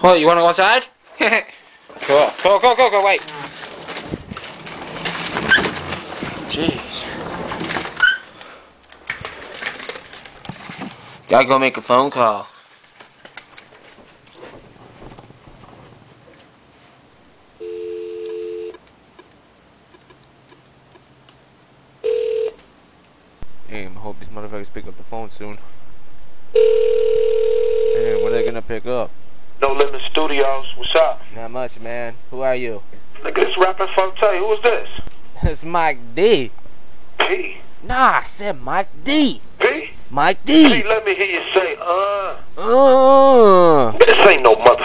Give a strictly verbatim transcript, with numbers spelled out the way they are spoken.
Oh, you wanna go outside? Cool. Go, go, go, go, wait. Jeez. Gotta go make a phone call. Damn, I hope these motherfuckers pick up the phone soon. Damn, what are they gonna pick up? No Limit Studios, what's up? Not much, man. Who are you? Nigga, this rapping Forte, who is this? It's Mike D. P. Nah, I said Mike D. P? Mike D. P, let me hear you say, uh. Uh. This ain't no mother